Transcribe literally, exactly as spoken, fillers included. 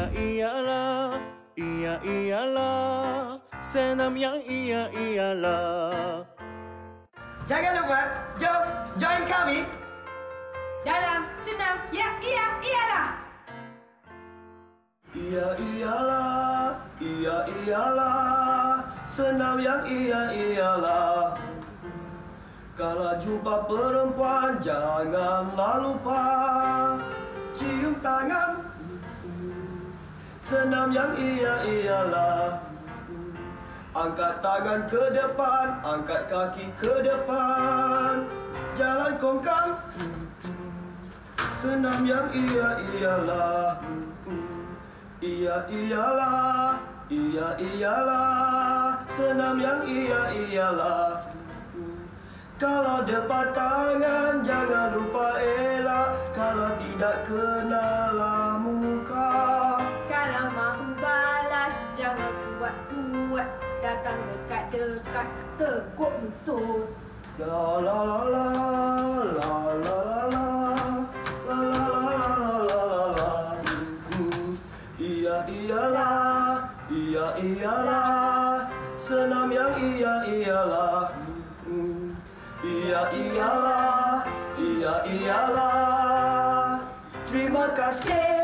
iyalah, iya iyalah, senam yang iya iyalah. Jangan lupa, jom join kami dalam senam yang iya iyalah. Iya iyalah, iya iyalah, senam yang iya iyalah. Kalau jumpa perempuan janganlah lupa cium tangan. Senam yang iya iyalah. Angkat tangan ke depan, angkat kaki ke depan, jalan kongkang. Senam yang iya iyalah. Iya iyalah, iya iyalah, senam yang iya iyalah. Kalau depan tangan jangan lupa elak, kalau tidak kenalah muka. Kalau mahu balas jangan kuat-kuat, datang dekat-dekat tekuk lutut. La la la la la la la la la la la la la la. Iya iyalah, iya iyalah, senam yang iya iyalah. Iya iyalah, iya iyalah. Terima kasih.